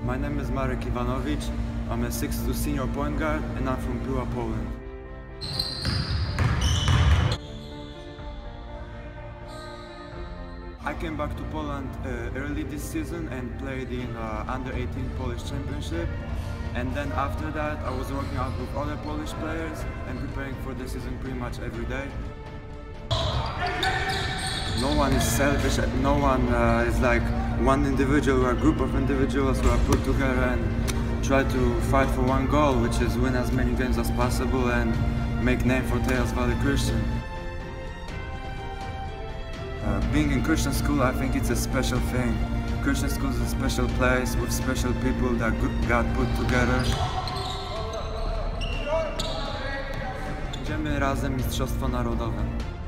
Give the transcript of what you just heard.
My name is Marek Iwanowicz. I'm a 6'2" senior point guard and I'm from Piła, Poland. I came back to Poland early this season and played in under-18 Polish Championship. And then after that I was working out with other Polish players and preparing for the season pretty much every day. No one is selfish, no one is like one individual or a group of individuals who are put together and try to fight for one goal, which is win as many games as possible and make name for Tejas Valley Christian. Being in Christian school, I think it's a special thing. Christian school is a special place with special people that God put together. Idziemy razem Mistrzostwo Narodowe.